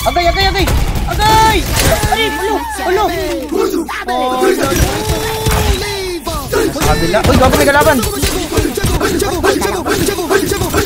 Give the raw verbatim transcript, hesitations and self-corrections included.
Agay, agay, agay! Agay! Ay, ulo! Ulo! Oh, sa kabila. Uy, gago may kalaban!